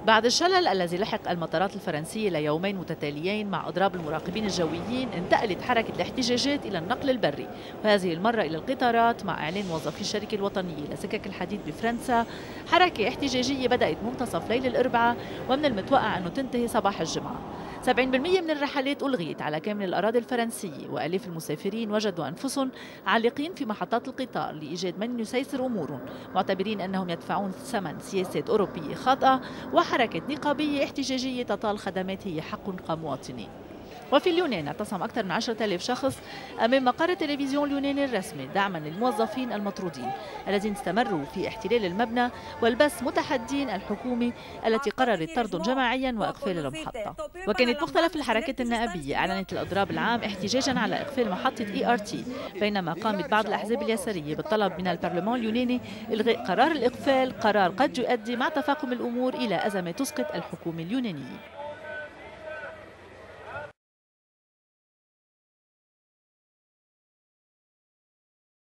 بعد الشلل الذي لحق المطارات الفرنسية ليومين متتاليين مع إضراب المراقبين الجويين، انتقلت حركة الاحتجاجات إلى النقل البري، وهذه المرة إلى القطارات مع إعلان موظفي الشركة الوطنية لسكك الحديد بفرنسا حركة احتجاجية بدأت منتصف ليل الأربعاء ومن المتوقع أنه تنتهي صباح الجمعة. 70% من الرحلات ألغيت على كامل الأراضي الفرنسية، وآلاف المسافرين وجدوا أنفسهم عالقين في محطات القطار لإيجاد من يسيسر أمورهم، معتبرين أنهم يدفعون ثمن سياسات أوروبية خاطئة وحركة نقابية احتجاجية تطال خدمات هي حق كمواطنين. وفي اليونان اعتصم أكثر من 10,000 شخص أمام مقر التلفزيون اليوناني الرسمي دعما للموظفين المطرودين الذين استمروا في احتلال المبنى والبث متحدين الحكومة التي قررت طردهم جماعيا وإقفال المحطة. وكانت مختلف الحركات النائبية أعلنت الإضراب العام احتجاجا على إقفال محطة ERT، بينما قامت بعض الأحزاب اليسارية بالطلب من البرلمان اليوناني إلغاء قرار الإقفال، قرار قد يؤدي مع تفاقم الأمور إلى أزمة تسقط الحكومة اليونانية.